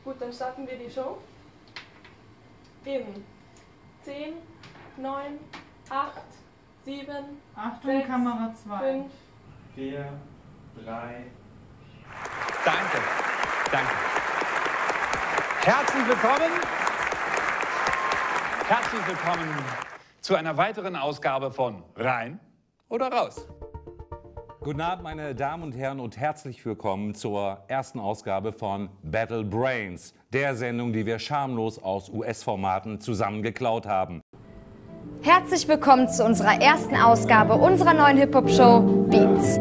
Gut, dann starten wir die Show. In 10, 9, 8, 7, Achtung, 6, Kamera 2. 5, 4, 3. Danke, danke. Herzlich willkommen zu einer weiteren Ausgabe von Rein oder Raus. Guten Abend, meine Damen und Herren, und herzlich willkommen zur ersten Ausgabe von Battle Brains, der Sendung, die wir schamlos aus US-Formaten zusammengeklaut haben. Herzlich willkommen zu unserer ersten Ausgabe unserer neuen Hip-Hop-Show Beats.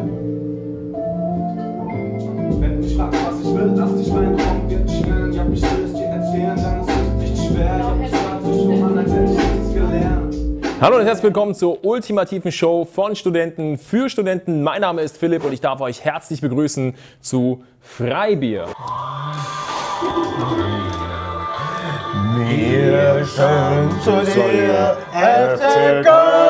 Wenn du mich fragst, was ich will, lass dich rein, komm, wird schnell. Ja, ich will es dir erzählen, dann ist es nicht schwer. Ja, ich warte schon an, als hätte ich nichts gelernt. Hallo und herzlich willkommen zur ultimativen Show von Studenten für Studenten. Mein Name ist Philipp und ich darf euch herzlich begrüßen zu Freibier. Wir sind zu dir, FC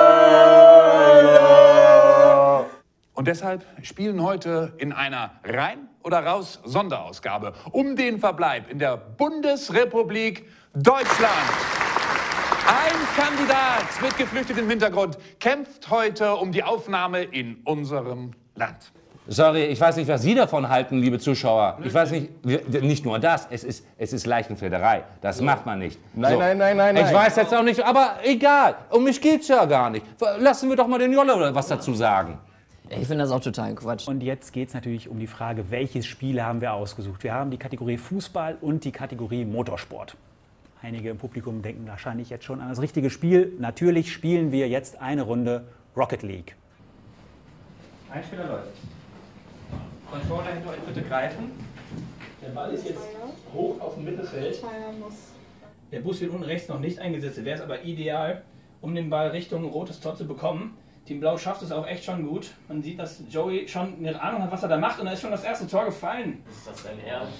Und deshalb spielen heute in einer Rein- oder Raus-Sonderausgabe um den Verbleib in der Bundesrepublik Deutschland. Ein Kandidat mit geflüchtetem Hintergrund kämpft heute um die Aufnahme in unserem Land. Sorry, ich weiß nicht, was Sie davon halten, liebe Zuschauer. Ich weiß nicht nur das, es ist Leichenflederei. Das macht man nicht. Nein. Ich weiß jetzt auch nicht, aber egal, um mich geht's ja gar nicht. Lassen wir doch mal den Jolle oder was dazu sagen. Ich finde das auch total Quatsch. Und jetzt geht es natürlich um die Frage, welches Spiel haben wir ausgesucht? Wir haben die Kategorie Fußball und die Kategorie Motorsport. Einige im Publikum denken wahrscheinlich jetzt schon an das richtige Spiel. Natürlich spielen wir jetzt eine Runde Rocket League. Ein Spieler läuft. Controller hinter euch bitte greifen. Der Ball ist jetzt hoch auf dem Mittelfeld. Der Bus wird unten rechts noch nicht eingesetzt. Wäre es aber ideal, um den Ball Richtung rotes Tor zu bekommen. Team Blau schafft es auch echt schon gut. Man sieht, dass Joey schon eine Ahnung hat, was er da macht, und da ist schon das erste Tor gefallen. Ist das dein Ernst?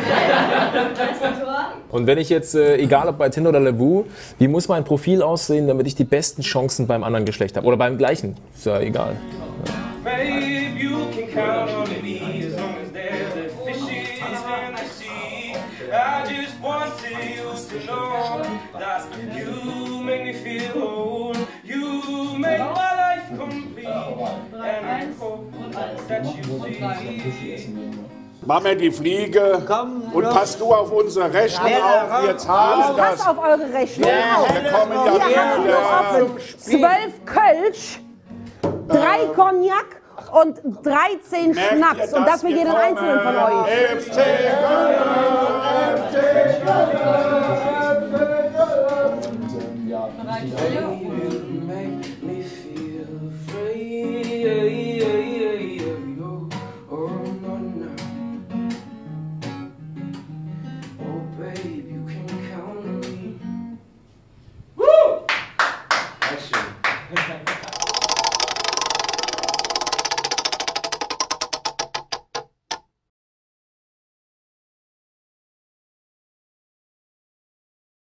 Und wenn ich jetzt, egal ob bei Tinder oder Lavu, wie muss mein Profil aussehen, damit ich die besten Chancen beim anderen Geschlecht habe? Oder beim gleichen? Ist ja egal. Babe, you can count on me as long as there's a fishes in the sea. I just want you to know that you make me feel whole. You make my life complete. And I hope that you see. Mach mir die Fliege und pass du auf unsere Rechnung auf. Wir zahlen das. Pass auf eure Rechnung auf. Wir kommen ja Hier haben wir 12 Kölsch, 3 Cognac und 13 Schnaps. Und das für jeden einzelnen von euch. FC